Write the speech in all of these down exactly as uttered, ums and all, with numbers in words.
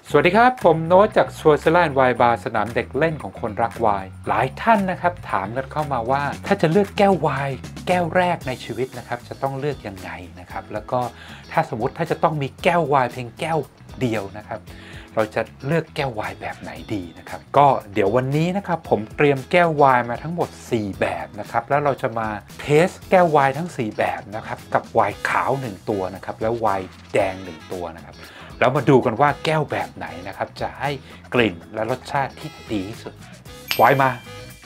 สวัสดีครับผมโน้ตจากชัวร์ซแลนด์ไวน์บาร์สนามเด็กเล่นของคนรักไวน์หลายท่านนะครับถามกันเข้ามาว่าถ้าจะเลือกแก้วไวน์แก้วแรกในชีวิตนะครับจะต้องเลือกยังไงนะครับแล้วก็ถ้าสมมติถ้าจะต้องมีแก้วไวน์เพียงแก้วเดียวนะครับเราจะเลือกแก้วไวน์แบบไหนดีนะครับก็เดี๋ยววันนี้นะครับผมเตรียมแก้วไวน์มาทั้งหมดสี่แบบนะครับแล้วเราจะมาเทสแก้วไวน์ทั้งสี่แบบนะครับกับไวน์ขาวหนึ่งตัวนะครับแล้วไวน์แดงหนึ่งตัวนะครับแล้วมาดูกันว่าแก้วแบบไหนนะครับจะให้กลิ่นและรสชาติที่ดีที่สุดไวน์มา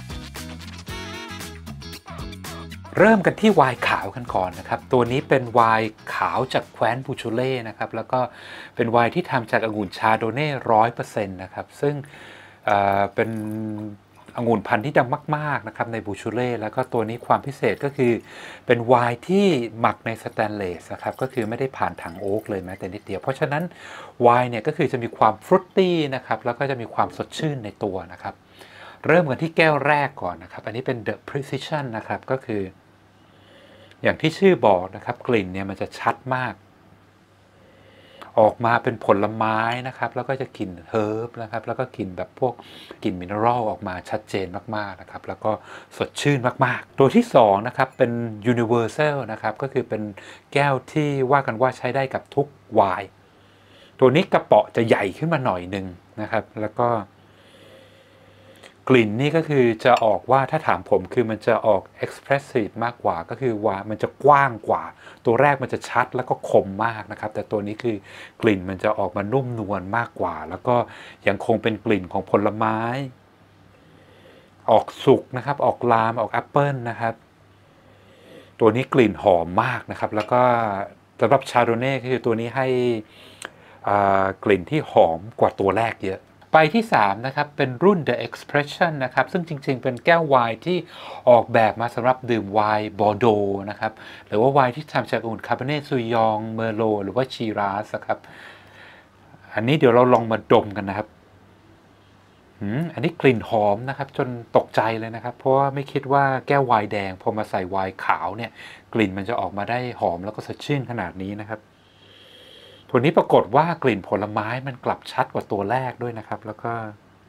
เริ่มกันที่ไวน์ขาวกันก่อนนะครับตัวนี้เป็นไวน์ขาวจากแคว้นบูชูเล่นะครับแล้วก็เป็นไวน์ที่ทำจากองุ่นชาโดเน่ร้อยเปอร์เซ็นต์นะครับซึ่งเอ่อเป็นองุ่นพันธุ์ที่ดังมากๆนะครับในบูชูเล่แล้วก็ตัวนี้ความพิเศษก็คือเป็นไวน์ที่หมักในสแตนเลสนะครับก็คือไม่ได้ผ่านถังโอ๊กเลยแม้แต่นิดเดียวเพราะฉะนั้นไวน์เนี่ยก็คือจะมีความฟรุตตี้นะครับแล้วก็จะมีความสดชื่นในตัวนะครับเริ่มกันที่แก้วแรกก่อนนะครับอันนี้เป็น The Precision นะครับก็คืออย่างที่ชื่อบอกนะครับกลิ่นเนี่ยมันจะชัดมากออกมาเป็นผลไม้นะครับแล้วก็จะกลิ่นเฮิร์บนะครับแล้วก็กลิ่นแบบพวกกลิ่นมินเนอรัลออกมาชัดเจนมากๆนะครับแล้วก็สดชื่นมากๆตัวที่สองนะครับเป็น Universal นะครับก็คือเป็นแก้วที่ว่ากันว่าใช้ได้กับทุกไวน์ตัวนี้กระเป๋อจะใหญ่ขึ้นมาหน่อยหนึ่งนะครับแล้วก็กลิ่นนี่ก็คือจะออกว่าถ้าถามผมคือมันจะออก expressive มากกว่าก็คือว่ามันจะกว้างกว่าตัวแรกมันจะชัดแล้วก็คมมากนะครับแต่ตัวนี้คือกลิ่นมันจะออกมานุ่มนวลมากกว่าแล้วก็ยังคงเป็นกลิ่นของผลไม้ออกสุกนะครับออกลามออกแอปเปิลนะครับตัวนี้กลิ่นหอมมากนะครับแล้วก็สำหรับชาโดเน่คือตัวนี้ให้กลิ่นที่หอมกว่าตัวแรกเยอะไปที่สามนะครับเป็นรุ่น The Expression นะครับซึ่งจริงๆเป็นแก้วไวน์ที่ออกแบบมาสำหรับดื่มไวน์บอร์โดนะครับหรือว่าไวน์ที่ทำจากองุ่นคาร์บอเนตซูยองเมอร์โลหรือว่าชีราสครับอันนี้เดี๋ยวเราลองมาดมกันนะครับอันนี้กลิ่นหอมนะครับจนตกใจเลยนะครับเพราะว่าไม่คิดว่าแก้วไวน์แดงพอมาใส่ไวน์ขาวเนี่ยกลิ่นมันจะออกมาได้หอมแล้วก็สดชื่นขนาดนี้นะครับตัวนี้ปรากฏว่ากลิ่นผลไม้มันกลับชัดกว่าตัวแรกด้วยนะครับแล้วก็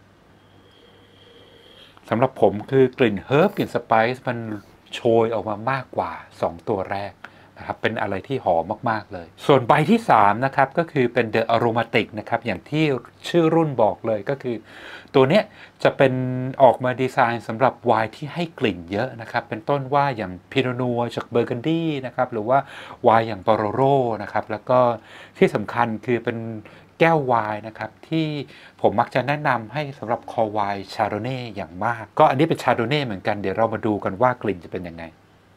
สำหรับผมคือกลิ่นเฮิร์บกลิ่นสไปซ์มันโชยออกมามากกว่าสองตัวแรกนะครับเป็นอะไรที่หอมมากๆเลยส่วนใบที่สามนะครับก็คือเป็น The Aromatic นะครับอย่างที่ชื่อรุ่นบอกเลยก็คือตัวนี้จะเป็นออกมาดีไซน์สำหรับไวน์ที่ให้กลิ่นเยอะนะครับเป็นต้นว่าอย่างพิโนนัวจากเบอร์กันดีนะครับหรือว่าไวน์อย่างบาโรโรนะครับแล้วก็ที่สำคัญคือเป็นแก้วไวน์นะครับที่ผมมักจะแนะนำให้สำหรับคอไวน์ชาโดเน่อย่างมากก็อันนี้เป็นชาโดเน่เหมือนกันเดี๋ยวเรามาดูกันว่ากลิ่นจะเป็นยังไง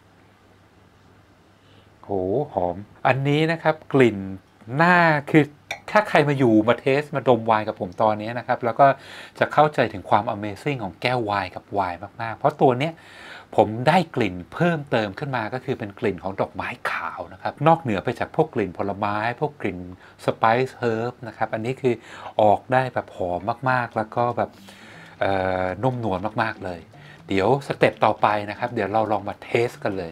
โหหอมอันนี้นะครับกลิ่นหน้าคือถ้าใครมาอยู่มาเทสมาดมไวน์กับผมตอนนี้นะครับแล้วก็จะเข้าใจถึงความ Amazing ของแก้วไวน์กับไวน์มากๆเพราะตัวเนี้ยผมได้กลิ่นเพิ่มเติมขึ้นมาก็คือเป็นกลิ่นของดอกไม้ขาวนะครับนอกเหนือไปจากพวกกลิ่นผลไม้พวกกลิ่นสไปซ์เฮิร์บนะครับอันนี้คือออกได้แบบหอมมากๆแล้วก็แบบนุ่มนวลมากๆเลยเดี๋ยวสเต็ปต่อไปนะครับเดี๋ยวเราลองมาเทสกันเลย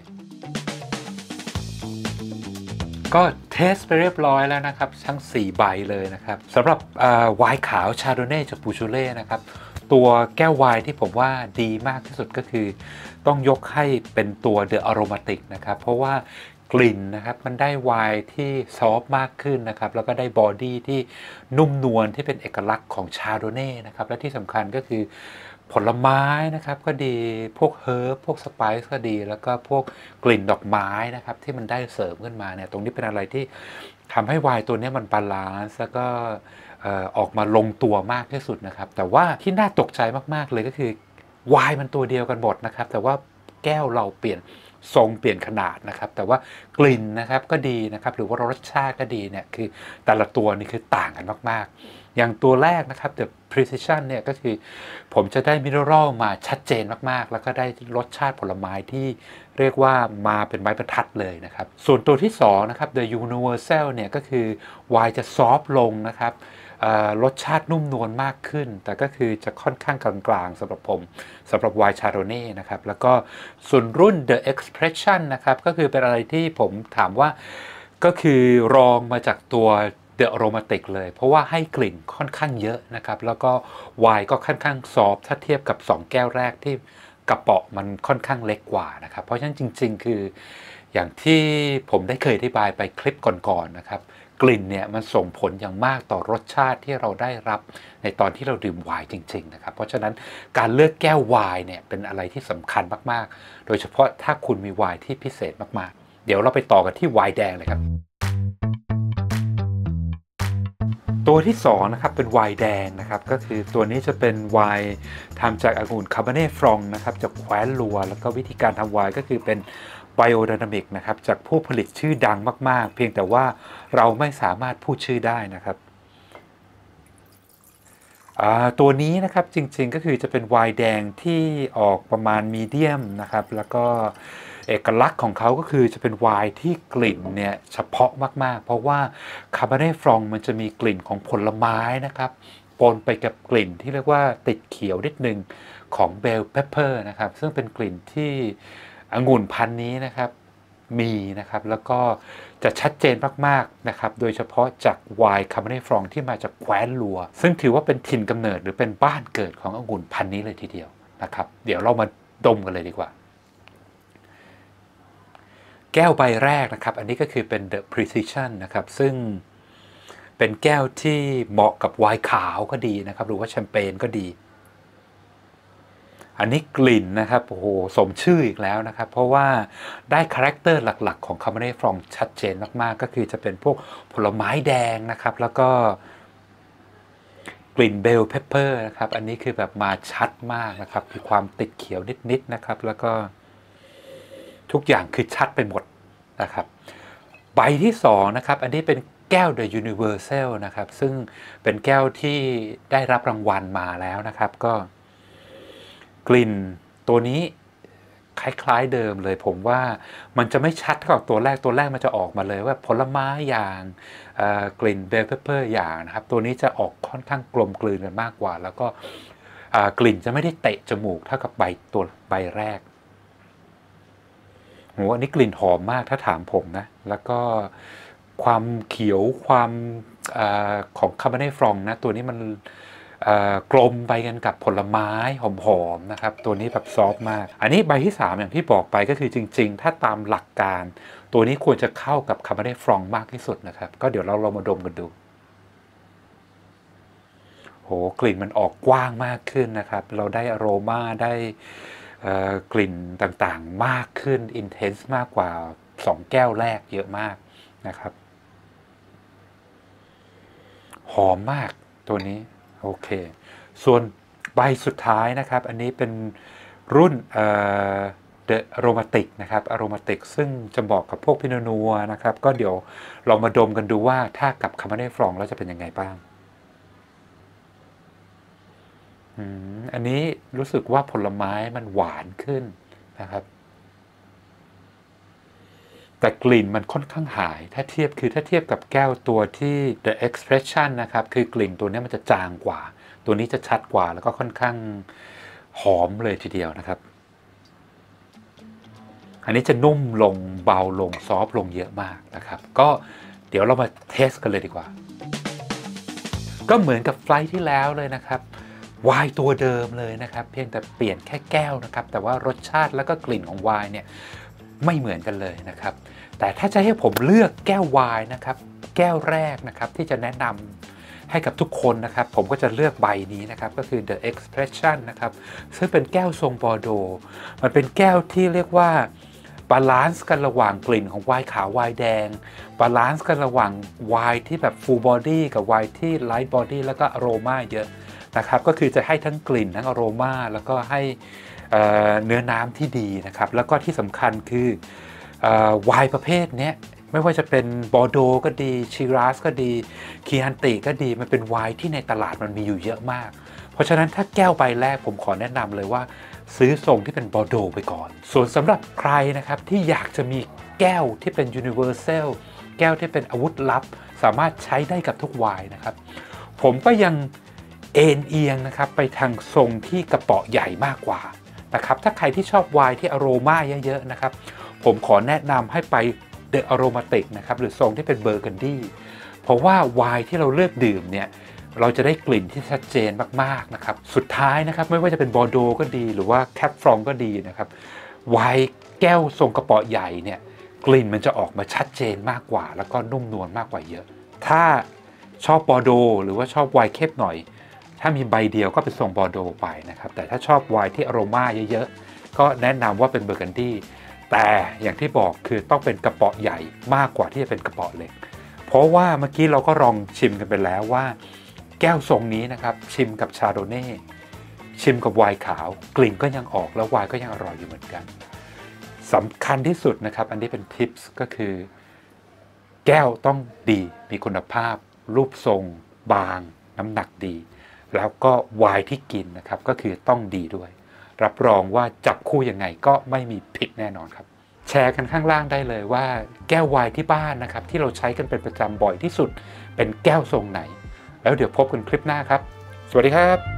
ก็เทสไปเรียบร้อยแล้วนะครับทั้งสี่ใบเลยนะครับสำหรับไวน์ขาวชาโดเน่จากบูชูเล่นะครับตัวแก้วไวน์ที่ผมว่าดีมากที่สุดก็คือต้องยกให้เป็นตัว The Aromatic นะครับเพราะว่ากลิ่นนะครับมันได้ไวน์ที่ซอฟต์มากขึ้นนะครับแล้วก็ได้บอดี้ที่นุ่มนวลที่เป็นเอกลักษณ์ของชาโดเน่นะครับและที่สำคัญก็คือผลไม้นะครับก็ดีพวกเฮิร์บพวกสไปซ์ก็ดีแล้วก็พวกกลิ่นดอกไม้นะครับที่มันได้เสริมขึ้นมาเนี่ยตรงนี้เป็นอะไรที่ทำให้ไวน์ตัวนี้มันบาลานซ์แล้วก็ออกมาลงตัวมากที่สุดนะครับแต่ว่าที่น่าตกใจมากๆเลยก็คือไวน์มันตัวเดียวกันหมดนะครับแต่ว่าแก้วเราเปลี่ยนทรงเปลี่ยนขนาดนะครับแต่ว่ากลิ่นนะครับก็ดีนะครับหรือว่ารสชาติก็ดีเนี่ยคือแต่ละตัวนี่คือต่างกันมากๆอย่างตัวแรกนะครับ The Precision เนี่ยก็คือผมจะได้มิเนอรัลมาชัดเจนมากๆแล้วก็ได้รสชาติผลไม้ที่เรียกว่ามาเป็นไม้บรรทัดเลยนะครับส่วนตัวที่สองนะครับ The Universal เนี่ยก็คือไวน์จะซอฟต์ลงนะครับรสชาตินุ่มนวลมากขึ้นแต่ก็คือจะค่อนข้างกลางๆสำหรับผมสำหรับไวน์ชาโดเน่นะครับแล้วก็ส่วนรุ่น The Expression นะครับก็คือเป็นอะไรที่ผมถามว่าก็คือรองมาจากตัว The Aromatic เลยเพราะว่าให้กลิ่นค่อนข้างเยอะนะครับแล้วก็ไวน์ก็ค่อนข้างซอฟถ้าเทียบกับสองแก้วแรกที่กระเป๋อมันค่อนข้างเล็กกว่านะครับเพราะฉะนั้นจริงๆคืออย่างที่ผมได้เคยอธิบายไปคลิปก่อนๆนะครับกลิ่นเนี่ยมันส่งผลอย่างมากต่อรสชาติที่เราได้รับในตอนที่เราดื่มไวน์จริงๆนะครับเพราะฉะนั้นการเลือกแก้วไวน์เนี่ยเป็นอะไรที่สำคัญมากๆโดยเฉพาะถ้าคุณมีไวน์ที่พิเศษมากๆเดี๋ยวเราไปต่อกันที่ไวน์แดงเลยครับตัวที่สองนะครับเป็นไวน์แดงนะครับก็คือตัวนี้จะเป็นไวน์ทำจากองุ่นคาร์บาเน่ฟรองนะครับจากแคว้นลัวแล้วก็วิธีการทำไวน์ก็คือเป็นไบโอไดนามิกนะครับจากผู้ผลิตชื่อดังมากๆเพียงแต่ว่าเราไม่สามารถพูดชื่อได้นะครับตัวนี้นะครับจริงๆก็คือจะเป็นไวน์แดงที่ออกประมาณมีเดียมนะครับแล้วก็เอกลักษณ์ของเขาก็คือจะเป็นไวน์ที่กลิ่นเนี่ยเฉพาะมากๆเพราะว่าคาร์บาเน่ฟรองมันจะมีกลิ่นของผลไม้นะครับปนไปกับกลิ่นที่เรียกว่าติดเขียวนิดนึงของเบลเพปเปอร์นะครับซึ่งเป็นกลิ่นที่องุ่นพันธุ์นี้นะครับมีนะครับแล้วก็จะชัดเจนมากๆนะครับโดยเฉพาะจากไวน์คาร์บาเน่ฟรองที่มาจากแคว้นลัวซึ่งถือว่าเป็นถิ่นกำเนิดหรือเป็นบ้านเกิดขององุ่นพันธุ์นี้เลยทีเดียวนะครับเดี๋ยวเรามาดมกันเลยดีกว่าแก้วใบแรกนะครับอันนี้ก็คือเป็น The Precision นะครับซึ่งเป็นแก้วที่เหมาะกับไวน์ขาวก็ดีนะครับหรือว่าแชมเปญก็ดีอันนี้กลิ่นนะครับโอ้โหสมชื่ออีกแล้วนะครับเพราะว่าได้คาแรคเตอร์หลักๆของคาร์บาเน่ฟรองชัดเจนมากๆก็คือจะเป็นพวกผลไม้แดงนะครับแล้วก็กลิ่นเบลเพปเปอร์นะครับอันนี้คือแบบมาชัดมากนะครับมีความติดเขียวนิดๆนะครับแล้วก็ทุกอย่างคือชัดไปหมดนะครับใบที่สองนะครับอันนี้เป็นแก้ว The Universal นะครับซึ่งเป็นแก้วที่ได้รับรางวัลมาแล้วนะครับก็กลิ่นตัวนี้คล้ายๆเดิมเลยผมว่ามันจะไม่ชัดเท่ากับตัวแรกตัวแรกมันจะออกมาเลยว่าผลไม้อย่างกลิ่นเบลเพปเปอร์อย่างนะครับตัวนี้จะออกค่อนข้างกลมกลืนกันมากกว่าแล้วก็กลิ่นจะไม่ได้เตะจมูกเท่ากับใบตัวใบแรกโหอันนี้กลิ่นหอมมากถ้าถามผมนะแล้วก็ความเขียวความอของคาร์บาเน่ฟรองนะตัวนี้มันกลมไปกันกับผลไม้หอมๆนะครับตัวนี้แบบซอฟต์มากอันนี้ใบที่สามอย่างที่บอกไปก็คือจริงๆถ้าตามหลักการตัวนี้ควรจะเข้ากับคาร์บาเน่ฟรองมากที่สุดนะครับก็เดี๋ยวเราลองมาดมกันดูโหกลิ่นมันออกกว้างมากขึ้นนะครับเราได้อโรมาได้กลิ่นต่างๆมากขึ้นอินเทนส์มากกว่าสองแก้วแรกเยอะมากนะครับหอมมากตัวนี้โอเคส่วนใบสุดท้ายนะครับอันนี้เป็นรุ่นเอ่อ The Aromatic นะครับ Aromatic ซึ่งจะบอกกับพวกพิโนนัวนะครับก็เดี๋ยวเรามาดมกันดูว่าถ้ากับคาร์บาเน่ฟรองแล้วจะเป็นยังไงบ้างอันนี้รู้สึกว่าผลไม้มันหวานขึ้นนะครับแต่กลิ่นมันค่อนข้างหายถ้าเทียบคือถ้าเทียบกับแก้วตัวที่ The Expression นะครับคือกลิ่นตัวนี้มันจะจางกว่าตัวนี้จะชัดกว่าแล้วก็ค่อนข้างหอมเลยทีเดียวนะครับอันนี้จะนุ่มลงเบาลงซอฟลงเยอะมากนะครับก็เดี๋ยวเรามาเทสกันเลยดีกว่าก็เหมือนกับไฟล์ที่แล้วเลยนะครับไวน์ตัวเดิมเลยนะครับเพียงแต่เปลี่ยนแค่แก้วนะครับแต่ว่ารสชาติแล้วก็กลิ่นของไวน์เนี่ยไม่เหมือนกันเลยนะครับแต่ถ้าจะให้ผมเลือกแก้วไวน์นะครับแก้วแรกนะครับที่จะแนะนำให้กับทุกคนนะครับผมก็จะเลือกใบนี้นะครับก็คือ The Expression นะครับซึ่งเป็นแก้วทรงบอร์โดมันเป็นแก้วที่เรียกว่าบาลานซ์กันระหว่างกลิ่นของไวน์ขาวไวน์แดงบาลานซ์กันระหว่างไวน์ที่แบบ Full Body กับไวน์ที่ Light Body แล้วก็อโรมาเยอะนะครับก็คือจะให้ทั้งกลิ่นทั้งอโรมาแล้วก็ให้เเนื้อน้ำที่ดีนะครับแล้วก็ที่สำคัญคือไวน์ประเภทนี้ไม่ว่าจะเป็นบอร์โดก็ดีชิราสก็ดีคีฮันติก็ดีมันเป็นไวน์ที่ในตลาดมันมีอยู่เยอะมากเพราะฉะนั้นถ้าแก้วใบแรกผมขอแนะนำเลยว่าซื้อทรงที่เป็นบอร์โดไปก่อนส่วนสำหรับใครนะครับที่อยากจะมีแก้วที่เป็น Universal แก้วที่เป็นอาวุธลับสามารถใช้ได้กับทุกไวน์นะครับผมก็ยังเอ็นเอียงนะครับไปทางทรงที่กระเป๋อใหญ่มากกว่านะครับถ้าใครที่ชอบไวน์ที่อโรมาเยอะๆนะครับผมขอแนะนำให้ไป The Aromatic นะครับหรือทรงที่เป็นเบอร์กันดี้เพราะว่าไวน์ที่เราเลือกดื่มเนี่ยเราจะได้กลิ่นที่ชัดเจนมากๆนะครับสุดท้ายนะครับไม่ว่าจะเป็นบอร์โดก็ดีหรือว่าแคปฟรองก็ดีนะครับไวน์แก้วทรงกระป๋อใหญ่เนี่ยกลิ่นมันจะออกมาชัดเจนมากกว่าแล้วก็นุ่มนวลมากกว่าเยอะถ้าชอบบอร์โดหรือว่าชอบไวน์เข้มหน่อยถ้ามีใบเดียวก็เป็นทรงบอร์โดไปนะครับแต่ถ้าชอบไวน์ที่อโรมาเยอะๆก็แนะนำว่าเป็นเบอร์กันดี้แต่อย่างที่บอกคือต้องเป็นกระป๋อใหญ่มากกว่าที่จะเป็นกระป๋อเล็กเพราะว่าเมื่อกี้เราก็ลองชิมกันไปแล้วว่าแก้วทรงนี้นะครับชิมกับชาโดเน่ชิมกับไวน์ขาวกลิ่นก็ยังออกแล้วไวน์ก็ยังอร่อยอยู่เหมือนกันสำคัญที่สุดนะครับอันนี้เป็นทิปส์ก็คือแก้วต้องดีมีคุณภาพรูปทรงบางน้ำหนักดีแล้วก็ไวน์ที่กินนะครับก็คือต้องดีด้วยรับรองว่าจับคู่ยังไงก็ไม่มีผิดแน่นอนครับแชร์กันข้างล่างได้เลยว่าแก้วไวน์ที่บ้านนะครับที่เราใช้กันเป็นประจำบ่อยที่สุดเป็นแก้วทรงไหนแล้วเดี๋ยวพบกันคลิปหน้าครับสวัสดีครับ